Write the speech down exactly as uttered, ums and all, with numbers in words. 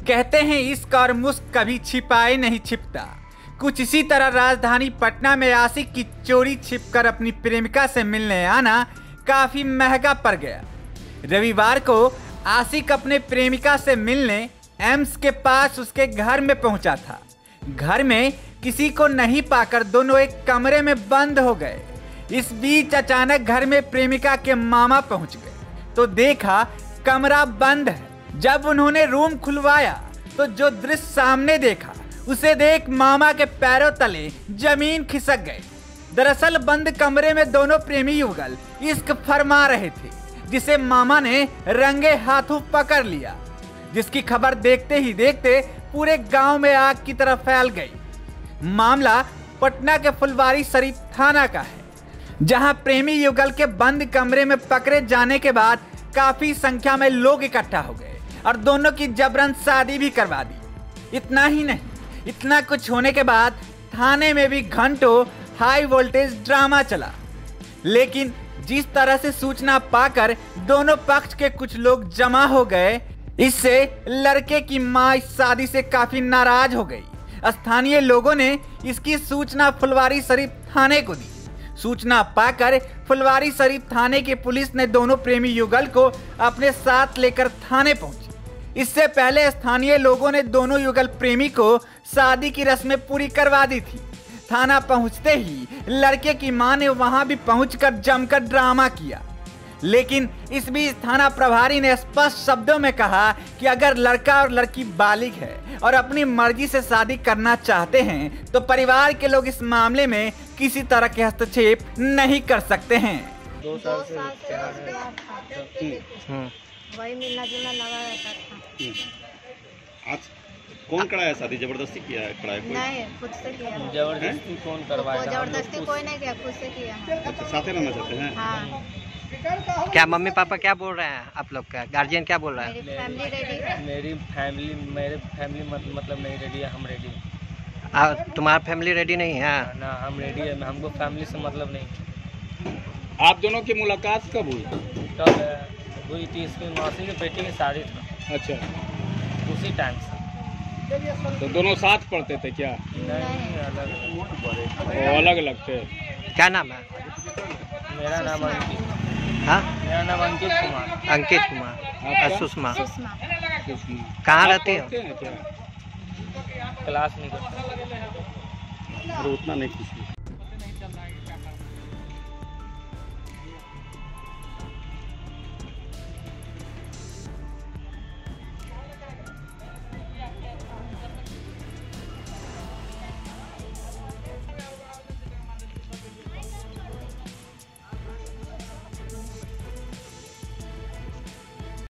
कहते हैं इश्क और मुश्क कभी छिपाए नहीं छिपता। कुछ इसी तरह राजधानी पटना में आशिक की चोरी छिपकर अपनी प्रेमिका से मिलने आना काफी महंगा पड़ गया। रविवार को आशिक अपने प्रेमिका से मिलने एम्स के पास उसके घर में पहुंचा था। घर में किसी को नहीं पाकर दोनों एक कमरे में बंद हो गए। इस बीच अचानक घर में प्रेमिका के मामा पहुंच गए तो देखा कमरा बंद है। जब उन्होंने रूम खुलवाया तो जो दृश्य सामने देखा उसे देख मामा के पैरों तले जमीन खिसक गई। दरअसल बंद कमरे में दोनों प्रेमी युगल इश्क फरमा रहे थे, जिसे मामा ने रंगे हाथों पकड़ लिया, जिसकी खबर देखते ही देखते पूरे गांव में आग की तरह फैल गई। मामला पटना के फुलवारी शरीफ थाना का है, जहां प्रेमी युगल के बंद कमरे में पकड़े जाने के बाद काफी संख्या में लोग इकट्ठा हो गए और दोनों की जबरन शादी भी करवा दी। इतना ही नहीं, इतना कुछ होने के बाद थाने में भी घंटों हाई वोल्टेज ड्रामा चला। लेकिन जिस तरह से सूचना पाकर दोनों पक्ष के कुछ लोग जमा हो गए, इससे लड़के की मां इस शादी से काफी नाराज हो गई। स्थानीय लोगों ने इसकी सूचना फुलवारी शरीफ थाने को दी। सूचना पाकर फुलवारी शरीफ थाने की पुलिस ने दोनों प्रेमी युगल को अपने साथ लेकर थाने पहुंची। इससे पहले स्थानीय लोगों ने दोनों युगल प्रेमी को शादी की रस्में पूरी करवा दी थी। थाना पहुंचते ही लड़के की मां ने वहां भी पहुंचकर जमकर ड्रामा किया। लेकिन इस बीच थाना प्रभारी ने स्पष्ट शब्दों में कहा कि अगर लड़का और लड़की बालिग है और अपनी मर्जी से शादी करना चाहते हैं तो परिवार के लोग इस मामले में किसी तरह के हस्तक्षेप नहीं कर सकते हैं। दो साल से प्यार है, वही मिलना जुलना लगा रहता था। आज कौन कराया शादी? जबरदस्ती किया है? कराया कोई? नहीं, खुद से किया। जबरदस्ती कौन करवाया? जबरदस्ती कोई नहीं किया, खुद से किया है। अच्छा, साथ रहना चाहते हैं? हाँ। क्या मम्मी पापा क्या बोल रहे हैं? आप लोग का गार्जियन क्या बोल रहा है? मेरी फैमिली रेडी है। मेरी फैमिली मेरे फैमिली मतलब नहीं रेडी है, हम रेडी हैं। तुम्हारा फैमिली रेडी नहीं है? ना, हम रेडी है, हमको फैमिली से मतलब नहीं। आप दोनों की मुलाकात कब हुई? कब हुई थी? इसकी मौसी की बेटी की शादी था। अच्छा, उसी टाइम से। तो दोनों साथ पढ़ते थे क्या? नहीं, अलग वो अलग अलग थे। क्या नाम है? मेरा नाम अंकित। हाँ, मेरा नाम अंकित कुमार। अंकित कुमार। आपका? सुषमा। सुषमा। कहाँ रहती हो? क्या क्लास नहीं करता। अरे उतना नहीं, कुछ